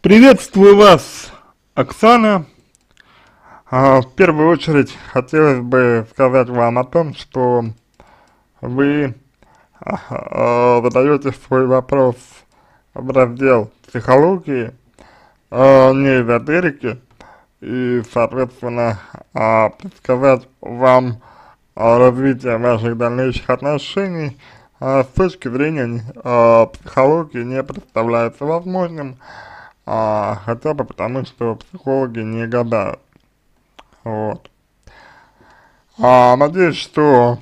Приветствую вас, Оксана. В первую очередь хотелось бы сказать вам о том, что вы задаете свой вопрос в раздел психологии, не эзотерики, и, соответственно, предсказать вам развитие ваших дальнейших отношений с точки зрения психологии не представляется возможным, хотя бы потому, что психологи не гадают. Вот. Надеюсь, что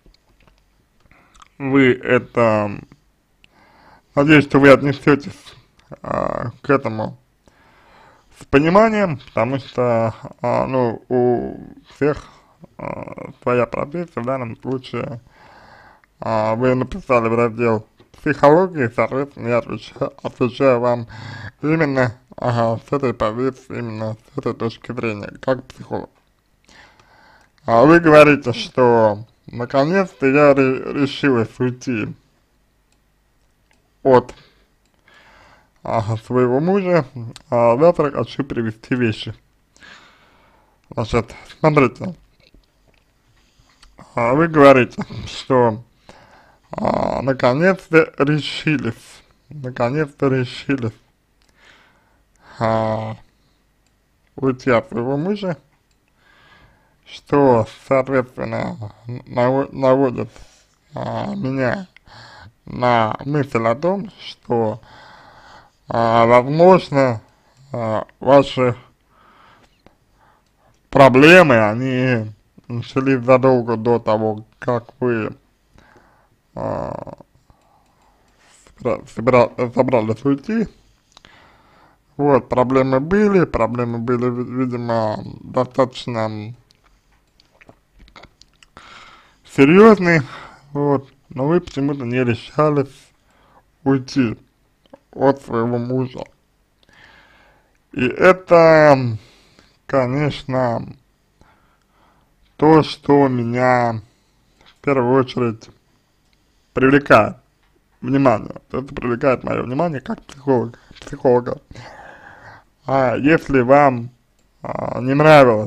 вы это, надеюсь, что вы отнесетесь к этому с пониманием, потому что, ну, у всех своя профессия, в данном случае вы написали в раздел психологии, соответственно, я отвечаю вам именно с этой позиции, именно с этой точки зрения, как психолог. Вы говорите, что наконец-то я решилась уйти от своего мужа, завтра хочу привезти вещи. Значит, смотрите, вы говорите, что наконец-то решились уйти от своего мужа, что, соответственно, наводит меня на мысль о том, что, возможно, ваши проблемы, они начались задолго до того, как вы собрались уйти. Вот, проблемы были, видимо, достаточно серьезные, вот, но вы почему-то не решались уйти от своего мужа. И это, конечно, то, что меня в первую очередь привлекает внимание. Это привлекает мое внимание как психолога. Если вам не нравилось,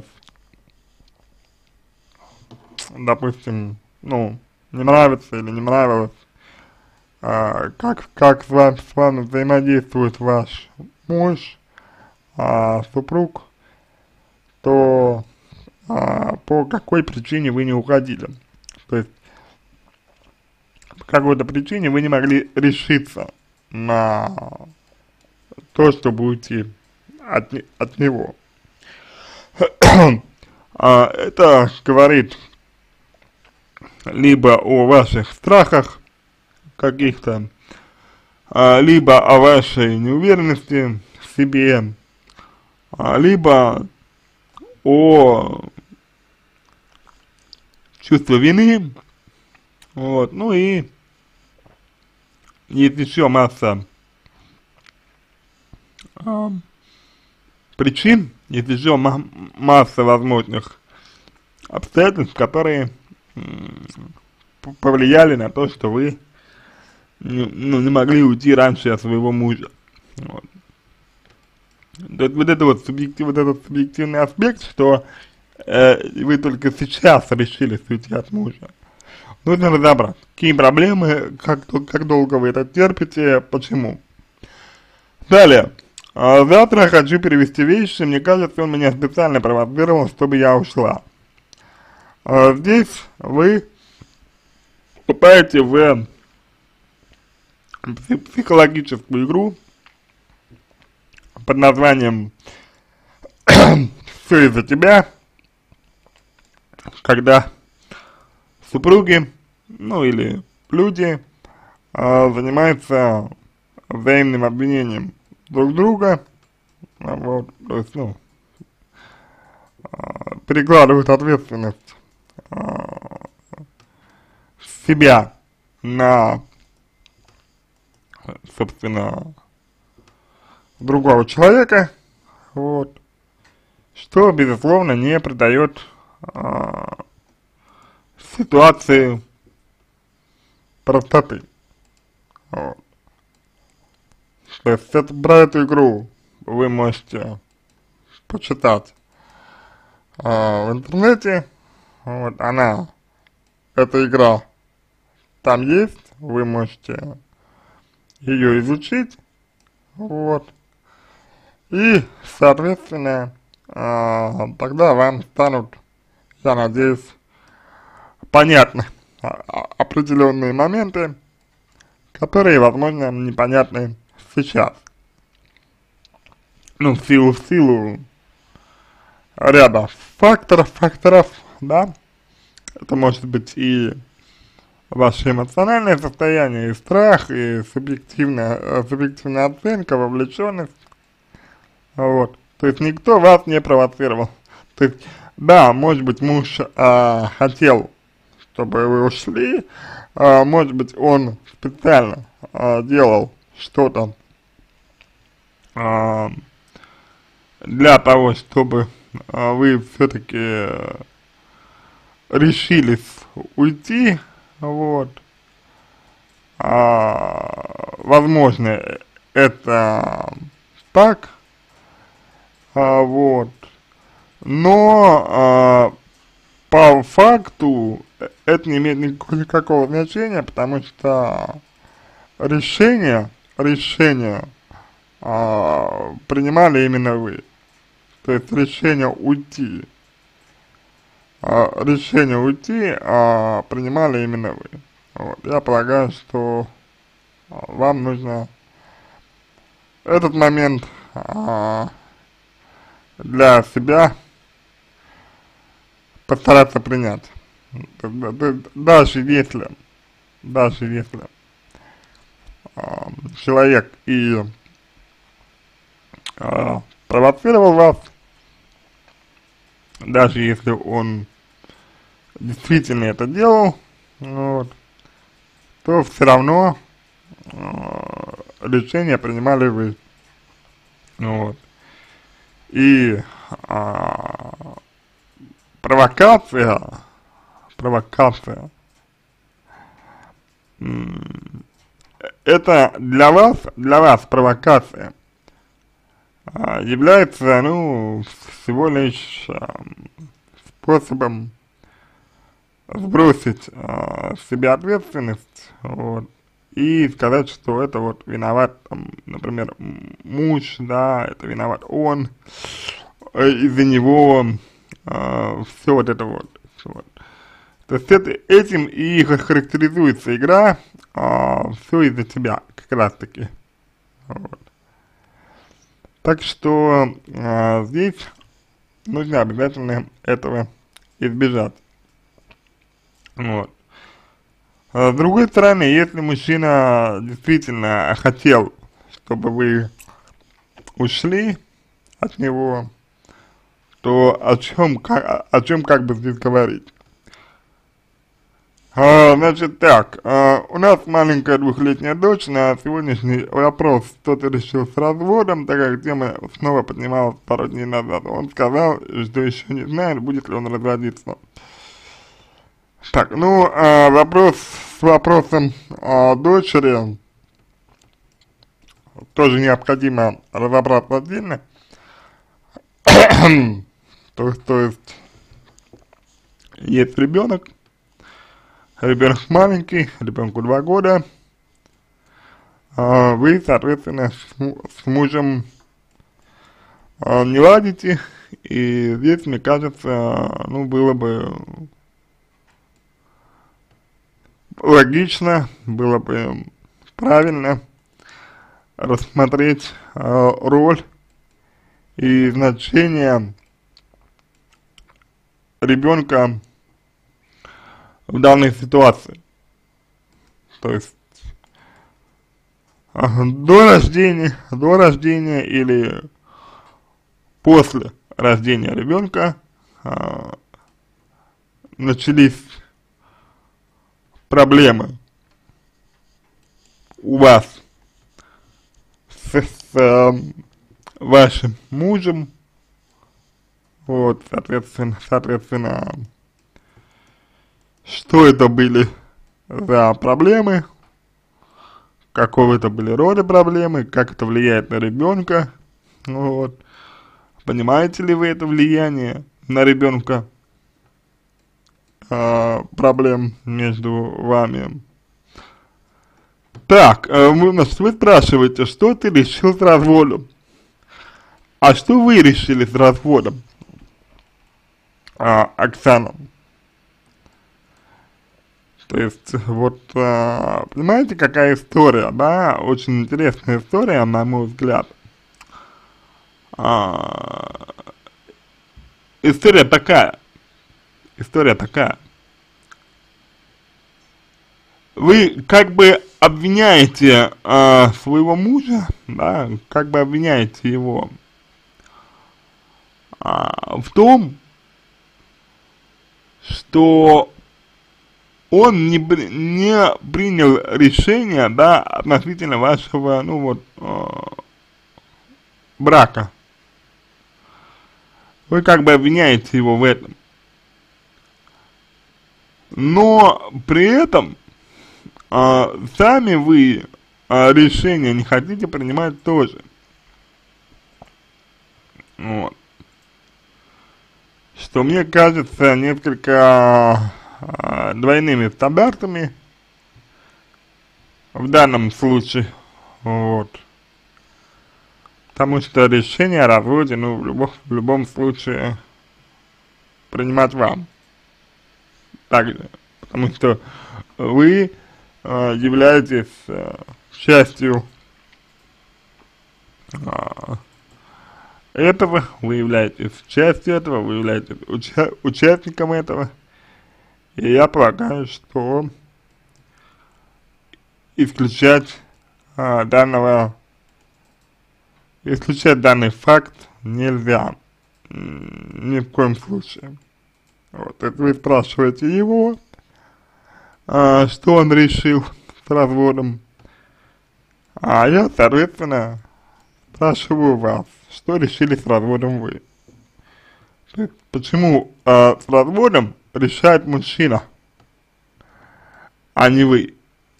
допустим, ну, не нравится или не нравилось, как с вами взаимодействует ваш муж, супруг, то по какой причине вы не уходили. То есть, по какой-то причине вы не могли решиться на то, чтобы уйти от него. Это говорит либо о ваших страхах каких-то, либо о вашей неуверенности в себе, либо о чувстве вины, вот, ну и есть еще масса причин, есть еще масса возможных обстоятельств, которые повлияли на то, что вы не могли уйти раньше от своего мужа. Вот. Вот этот субъективный аспект, что вы только сейчас решили уйти от мужа. Нужно разобрать, какие проблемы, как долго вы это терпите, почему. Далее. Завтра хочу перевести вещи, мне кажется, он меня специально провоцировал, чтобы я ушла. Здесь вы попадаете в психологическую игру под названием «Все из-за тебя», когда супруги, ну или люди занимаются взаимным обвинением друг друга, вот, то есть, ну, перекладывают ответственность себя на, собственно, другого человека, вот, что, безусловно, не придает ситуации простоты. Вот. То есть это, про эту игру вы можете почитать в интернете. Вот эта игра там есть, вы можете ее изучить, вот, и, соответственно, тогда вам станут, я надеюсь, понятны определенные моменты, которые, возможно, непонятны сейчас. Ну, в силу ряда факторов, да, это может быть и ваше эмоциональное состояние, и страх, и субъективная оценка, вовлеченность, вот, то есть никто вас не провоцировал, то есть, да, может быть, муж хотел, чтобы вы ушли, может быть, он специально делал что-то для того, чтобы вы все-таки решились уйти, вот, возможно, это так, вот, но по факту это не имеет никакого значения, потому что решение принимали именно вы, то есть решение уйти принимали именно вы. Вот. Я полагаю, что вам нужно этот момент для себя постараться принять. Даже если человек и провоцировал вас, даже если он действительно это делал, вот, то все равно решение принимали вы. Вот. И провокация, это для вас провокация является, ну, всего лишь способом сбросить с себя ответственность, вот, и сказать, что это вот виноват, там, например, муж, да, это виноват он, из-за него все вот это вот. То есть этим и характеризуется игра, все из-за тебя, как раз таки. Вот. Так что здесь нужно обязательно этого избежать. Вот. С другой стороны, если мужчина действительно хотел, чтобы вы ушли от него, то о чем как бы здесь говорить? Значит так, у нас маленькая 2-летняя дочь, на сегодняшний вопрос кто-то решил с разводом, так как тема снова поднималась пару дней назад. Он сказал, что еще не знает, будет ли он разводиться. Так, ну, с вопросом дочери тоже необходимо разобраться отдельно. То есть, есть ребенок маленький, ребенку 2 года, вы, соответственно, с мужем не ладите, и здесь, мне кажется, ну, было бы логично, было бы правильно рассмотреть роль и значение ребенка в данной ситуации. То есть до рождения или после рождения ребенка начались проблемы у вас с вашим мужем, вот, соответственно, что это были за проблемы, какого это были рода проблемы, как это влияет на ребенка, Вот. Понимаете ли вы это влияние на ребенка, проблем между вами? Так, значит, вы спрашиваете, что ты решил с разводом? А что вы решили с разводом, Оксана? То есть, вот, понимаете, какая история, да? Очень интересная история, на мой взгляд. А, история такая. История такая. Вы как бы обвиняете своего мужа, да, как бы обвиняете его в том, что он не принял решение, да, относительно вашего, ну вот, брака. Вы как бы обвиняете его в этом. Но при этом сами вы решения не хотите принимать тоже. Вот. Что мне кажется несколько двойными стандартами в данном случае. Вот. Потому что решение о разводе, ну, в любом случае принимать вам. Также. Потому что вы являетесь частью этого, вы являетесь частью этого, вы являетесь участником этого. И я полагаю, что исключать данный факт нельзя. Ни в коем случае. Вот, это вы спрашиваете его, что он решил с разводом. А я, соответственно, спрашиваю вас, что решили с разводом вы. То есть, почему с разводом решает мужчина, а не вы.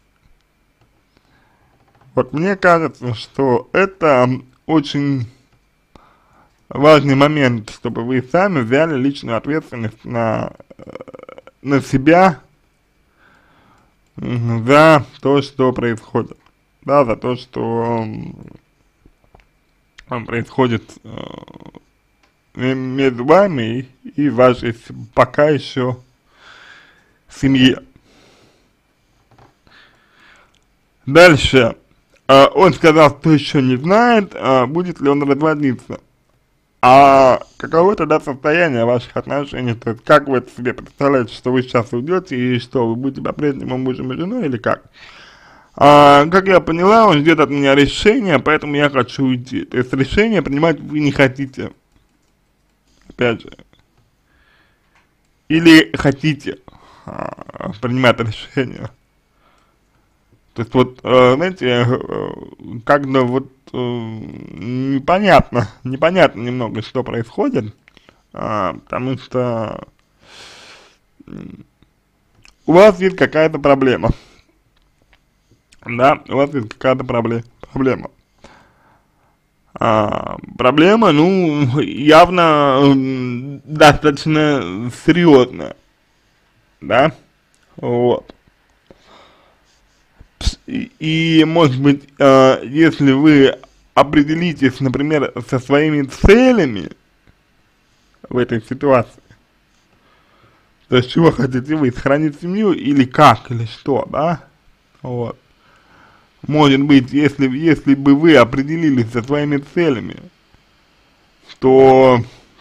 Вот мне кажется, что это очень важный момент, чтобы вы сами взяли личную ответственность на себя за то, что происходит. Да, за то, что происходит между вами и вашей пока еще семье. Дальше. Он сказал, что еще не знает, будет ли он разводиться. А каково тогда состояние ваших отношений? То есть, как вы это себе представляете, что вы сейчас уйдете и что, вы будете по-прежнему мужем и женой или как? Как я поняла, он ждет от меня решения, поэтому я хочу уйти. То есть, решение принимать вы не хотите. Опять же. Или хотите принимать решение. То есть, вот, знаете, как-то вот непонятно немного, что происходит, потому что у вас есть какая-то проблема, да, у вас есть какая-то проблема. Проблема, ну, явно достаточно серьезная, да, вот. И может быть, если вы определитесь, например, со своими целями в этой ситуации, то есть чего хотите вы, сохранить семью или как, или что, да, вот. Может быть, если бы вы определились со своими целями, то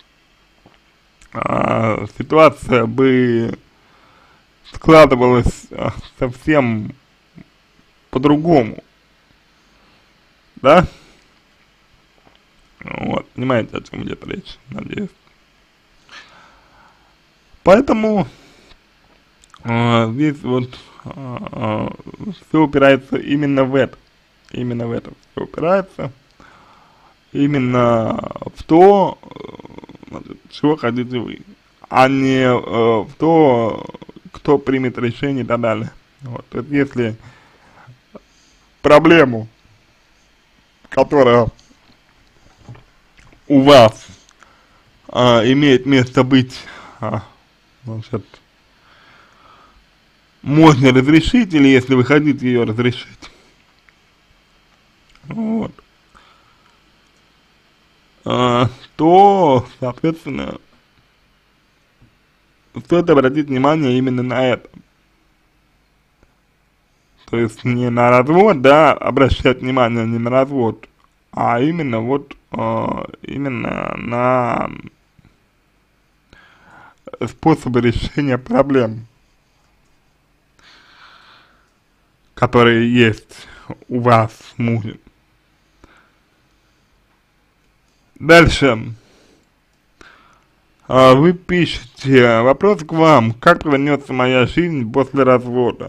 ситуация бы складывалась совсем по-другому, да? Вот, понимаете, о чем идет речь, надеюсь. Поэтому здесь вот все упирается именно в это. Именно в это все упирается. Именно в то, чего хотите вы, а не в то, кто примет решение и так далее. Вот, то есть если проблему, которая у вас имеет место быть, значит, можно разрешить, или если вы хотите ее разрешить. Вот. То, соответственно, стоит обратить внимание именно на это. То есть не на развод, да, обращать внимание не на развод, а именно вот, именно на способы решения проблем, которые есть у вас с мужем. Дальше. Вы пишете, вопрос к вам, как повернется моя жизнь после развода?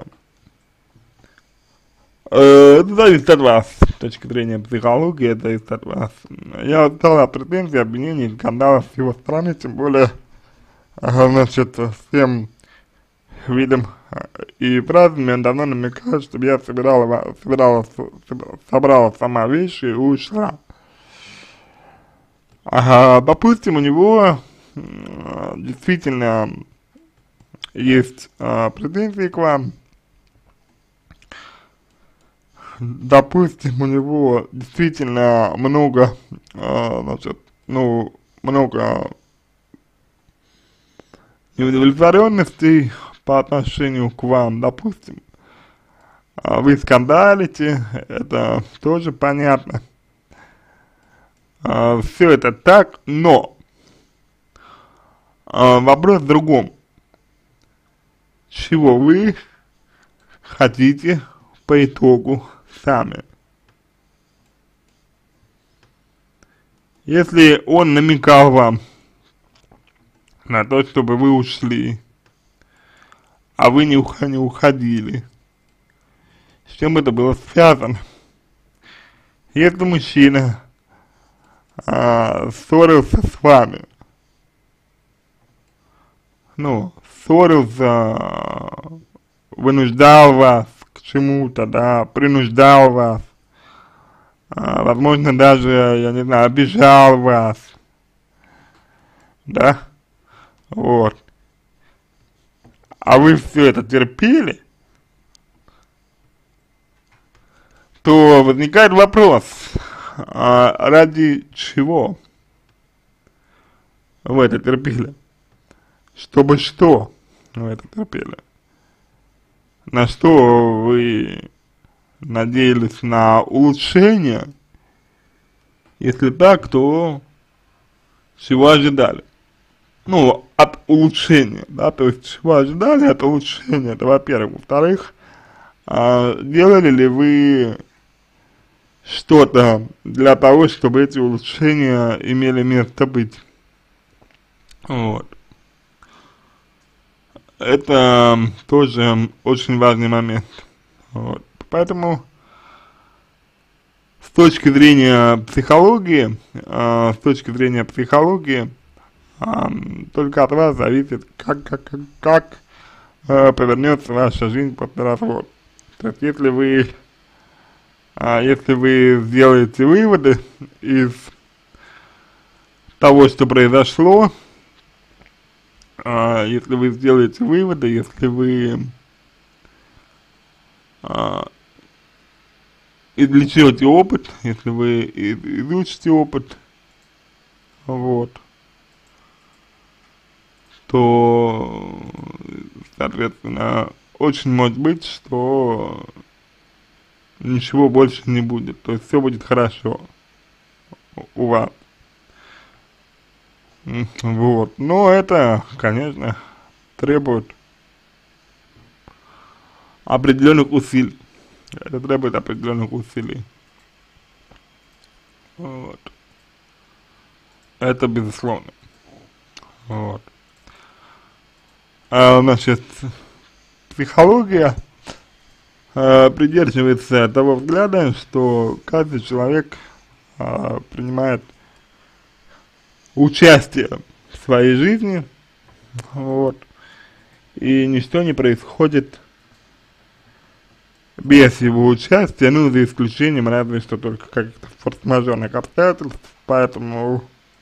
Это зависит от вас, с точки зрения психологии, это зависит от вас. Я устал от претензий, обвинений, скандалов с его стороны, тем более, значит, всем видом и фразами он давно намекает, чтобы я собрала сама вещи и ушла. Допустим, у него действительно есть претензии к вам. Допустим, у него действительно много, значит, ну, много неудовлетворенности по отношению к вам, допустим. Вы скандалите, это тоже понятно. Все это так, но вопрос в другом. Чего вы хотите по итогу сами? Если он намекал вам на то, чтобы вы ушли, а вы не уходили, с чем это было связано? Если мужчина ссорился с вами, ну, ссорился, вынуждал вас к чему-то, да, принуждал вас, возможно, даже, я не знаю, обижал вас, да, вот, а вы все это терпели, то возникает вопрос, ради чего вы это терпели? Чтобы что вы это терпели? На что вы надеялись? На улучшение? Если так, то чего ожидали? Ну, от улучшения, да, то есть чего ожидали от улучшения, это во-первых. Во-вторых, делали ли вы что-то для того, чтобы эти улучшения имели место быть? Вот. Это тоже очень важный момент. Вот. Поэтому с точки зрения психологии, только от вас зависит, как повернется ваша жизнь после развода. То есть, если вы сделаете выводы из того, что произошло, если вы сделаете выводы, если вы извлечете опыт, если вы изучите опыт, вот, то, соответственно, очень может быть, что ничего больше не будет, то есть все будет хорошо у вас. Вот, но это, конечно, требует определенных усилий. Это требует определенных усилий. Вот. Это безусловно. Вот. Значит, психология придерживается того взгляда, что каждый человек принимает участие в своей жизни, вот, и ничто не происходит без его участия, ну, за исключением разве что только каких-то форс-мажорных обстоятельств, поэтому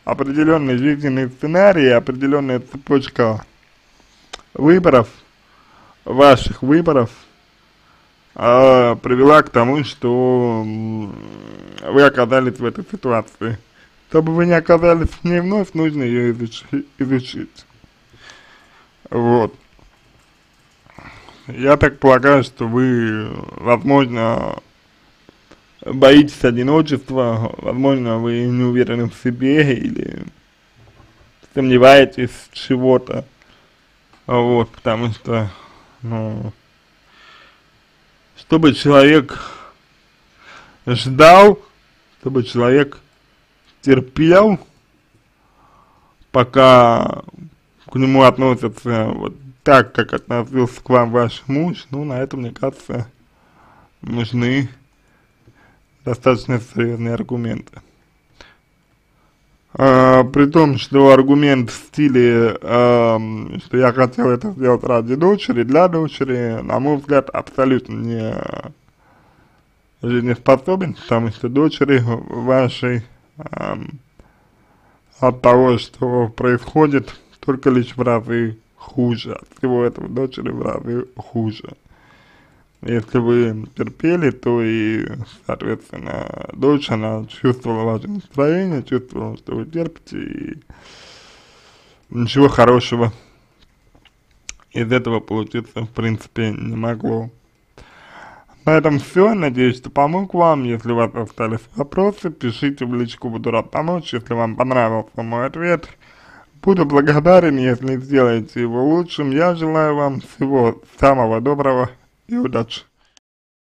определенный жизненный сценарий, определенная цепочка выборов, ваших выборов, привела к тому, что вы оказались в этой ситуации. Чтобы вы не оказались в ней вновь, нужно ее изучить. Вот. Я так полагаю, что вы, возможно, боитесь одиночества, возможно, вы не уверены в себе или сомневаетесь в чего-то. Вот, потому что, ну, чтобы человек ждал, чтобы человек терпел, пока к нему относятся вот так, как относился к вам ваш муж, ну, на это, мне кажется, нужны достаточно серьезные аргументы. При том, что аргумент в стиле, что я хотел это сделать ради дочери, для дочери, на мой взгляд, абсолютно не жизнеспособен, потому что дочери вашей от того, что происходит, только лишь в разы хуже. От всего этого дочери в разы хуже. Если вы терпели, то и, соответственно, дочь, она чувствовала ваше настроение, чувствовала, что вы терпите, и ничего хорошего из этого получиться, в принципе, не могло. На этом все. Надеюсь, что помог вам. Если у вас остались вопросы, пишите в личку, буду рад помочь. Если вам понравился мой ответ, буду благодарен, если сделаете его лучшим. Я желаю вам всего самого доброго и удачи.